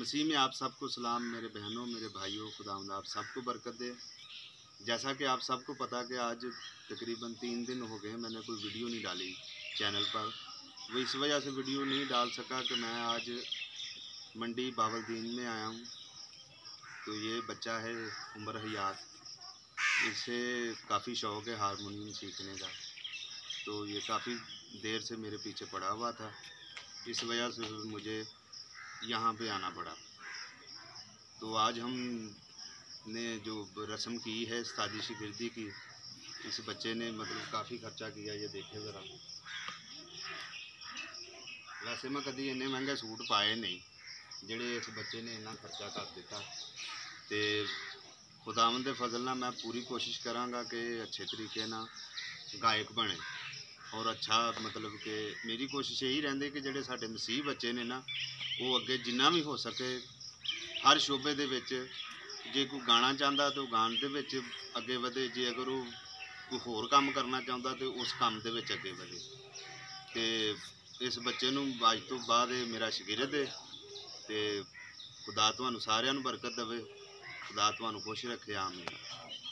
मसीह में आप सबको सलाम, मेरे बहनों मेरे भाइयों, खुदावंद आप सबको बरकत दे। जैसा कि आप सबको पता कि आज तकरीबन 3 दिन हो गए मैंने कोई वीडियो नहीं डाली चैनल पर। वो इस वजह से वीडियो नहीं डाल सका कि मैं आज मंडी बावलदीन में आया हूँ। तो ये बच्चा है उमर हयात, इसे काफ़ी शौक़ है हारमोनियम सीखने का। तो ये काफ़ी देर से मेरे पीछे पड़ा हुआ था, इस वजह से मुझे यहाँ पे आना पड़ा। तो आज हमने जो रस्म की है शादी शिगिर्दी की, इस बच्चे ने मतलब काफ़ी खर्चा किया। ये देखे ज़रा, वैसे मैं कभी इन्ने महंगे सूट पाए नहीं जिहड़े इस बच्चे ने इन्ना खर्चा कर दिता। तो खुदावंद दे फजल नाल मैं पूरी कोशिश करांगा कि अच्छे तरीके ना गायक बने और अच्छा मतलब कि मेरी कोशिश यही रहिंदी कि जिहड़े साडे मसीह बच्चे ने ना वो अगे जिन्ना भी हो सके हर शोबे दे विच जे कोई गाना चाहता तो गाने दे विच अगे वधे, जे अगर वो कोई होर काम करना चाहता तो उस काम दे विच अगे वधे। तो इस बच्चे नूं अज तो बाद मेरा शागिर्द है। तो खुदा तुहानूं सारिआं नूं बरकत देवे, खुदा तुहानूं खुश रखे। आमीन।